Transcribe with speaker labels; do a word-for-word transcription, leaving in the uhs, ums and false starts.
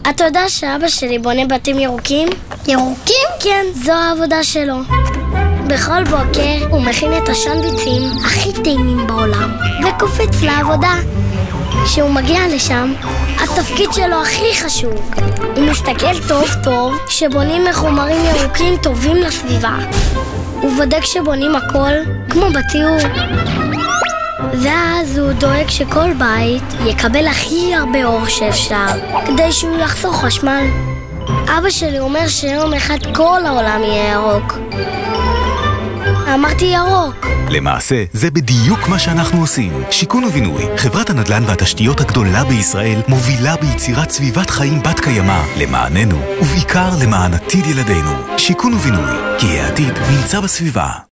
Speaker 1: אתה יודע שאבא שלי בונה בתים ירוקים?
Speaker 2: ירוקים?
Speaker 1: כן, זו העבודה שלו. בכל בוקר הוא מכין את השנדוויצים הכי טעימים בעולם וקופץ לעבודה. כשהוא מגיע לשם, התפקיד שלו הכי חשוב. הוא מסתכל טוב טוב שבונים מחומרים ירוקים טובים לסביבה. הוא בודק שבונים הכל כמו בציור. ואז הוא דואג שכל בית יקבל הכי הרבה אור שאפשר כדי שהוא יחסוך חשמל. אבא שלי אומר שיום אחד כל העולם יהיה ירוק. אמרתי ירוק.
Speaker 3: למעשה, זה בדיוק מה שאנחנו עושים. שיכון ובינוי, חברת הנדל"ן והתשתיות הגדולה בישראל, מובילה ביצירת סביבת חיים בת קיימא למעננו, ובעיקר למען עתיד ילדינו. שיכון ובינוי, כי העתיד נמצא בסביבה.